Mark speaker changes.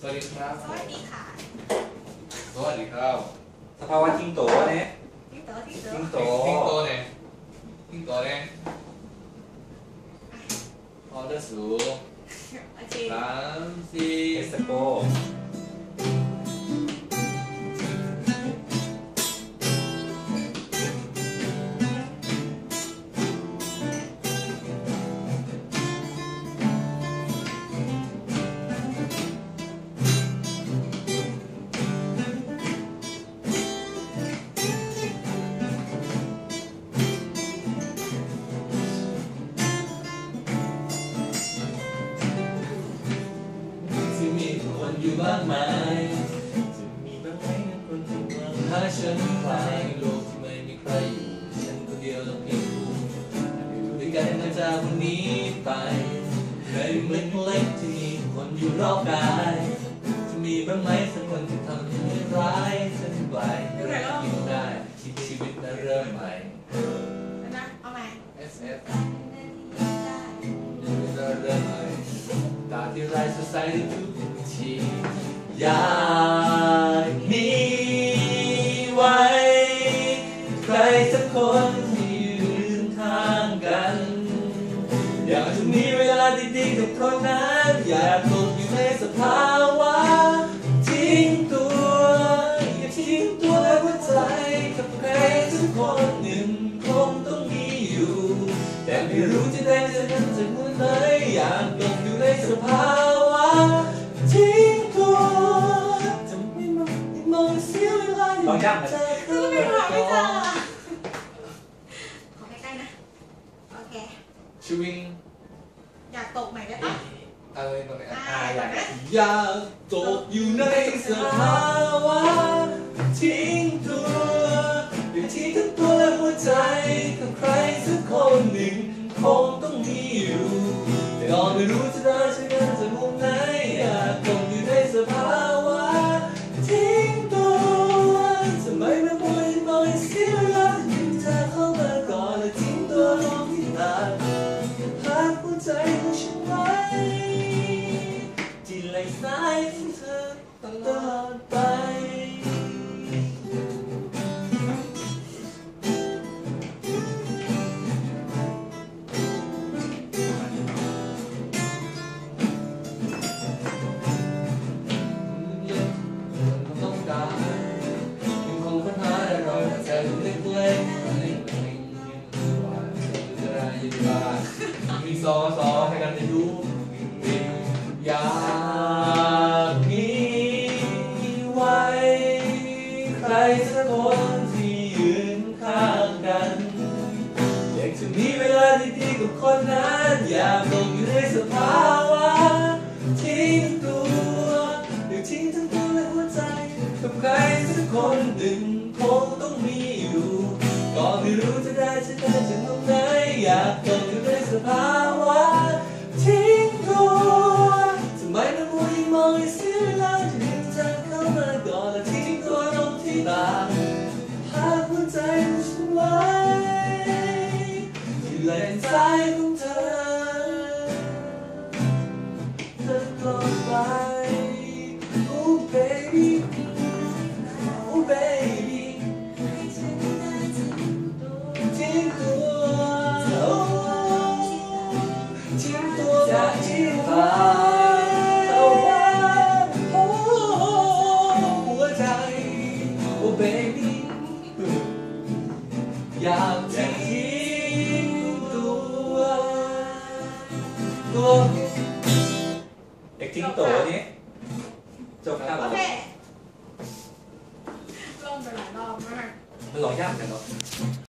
Speaker 1: สวัสดีครับ
Speaker 2: สวัสดีค่ะ
Speaker 1: สวัสดีครับ
Speaker 3: สภาวะทิ้งโตเนี่ย
Speaker 2: ทิ้งโตทิ้งโต
Speaker 3: ทิ้งโต
Speaker 1: ทิ้งโตเนี่ยทิ้งโตเนี่ยออเดอร์สูง
Speaker 2: โอเค
Speaker 1: 3
Speaker 3: เอส
Speaker 1: 4
Speaker 3: โก
Speaker 1: ที่มีคนอยู่มากมายจะมีบ้างไหมนะคนที่มาหาฉันใครโลกที่ไม่มีใครอยู่ฉันคนเดียวต้องเพียงผู้อยู่ด้วยกันตั้งจากวันนี้ไปในเมืองเล็กที่มีคนอยู่รอบกายจะมีบ้างไหมสักคนที่ทำให้ร้ายฉันไกลอยู่ได้ที่ชีวิตนั้นเริ่มใหม่
Speaker 2: นะเอาใหม่
Speaker 1: SF เริ่มใหม่ตาที่ไรสดใสทุกทีอยากมีไว้ใครสักคนที่ยืนข้างกันอยากจะมีเวลาดีๆกับคนนั้นอยากตกอยู่ในสภาวะทิ้งตัวอย่าทิ้งตัวและหัวใจกับใครสักคนหนึ่งคงต้องมีอยู่แต่ไม่รู้จะได้เจอกันจากเมื่อไหร่อยากตกอยู่ในสภาวะทิ้งตัวจะไม่มองเสียเวลาอยู่ใจ
Speaker 2: คือไม่พอไม่เจอขอใกล้ๆนะโอเค
Speaker 1: ชีวิง
Speaker 2: อยากตกใหม่ได้ปะ
Speaker 1: อะไรตรงนี้
Speaker 2: อยากนะ
Speaker 1: อยากตกอยู่ในสภาวะทิ้งตัวอยู่ที่ทั้งตัวและหัวใจกับใครสักคนหนึ่งคงต้องมีอยู่แต่ก็ไม่รู้จะได้ใช้กันจากมุมไหนอยากตกอยู่ในสภาวะทิ้งตัวทำไมไม่ปล่อยเสียเวลาอยู่เธอเข้ามาก่อนและทิ้งตัวลงที่ตาหากหัวใจของฉันไว้ที่ไหลสายของเธอตลอดไปต้องการยังคงค้นหาได้รอยใจเล็กๆให้ว่าจะได้ยินบ้างมีซอให้กันได้รู้อยากมีไว้ใครสักคนที่ยืนข้างกันอยากจะมีเวลาดีๆกับคนนั้นอยากตกอยู่ในสภาวะทิ้งตัวหรือทิ้งทั้งตัวและหัวใจกับใครสักคนหนึ่งคงต้องมีอยู่ก็ไม่รู้จะได้จะได้จากตรงไหนอยากตกอยู่ในสภาวะทิ้งตัวทำไมไม่มัวยิ่งมองให้เสียเวลาจะดึงเธอเข้ามาก่อนและทิ้งตัวลงที่ตาหากหัวใจของฉันไว้ที่แหล่งใจของเธอตลอดไป Oh baby Oh baby ทิ้งตัวทิ้งตัวจากที่ตาเอาไว้หัวใจ Oh baby อยากทิ้งตัว
Speaker 3: เด็กทิ้งโตเนี่ยจบครับ
Speaker 2: โอเคลงไปหลายรอบมาก
Speaker 3: มันหลอกยากกันเนาะ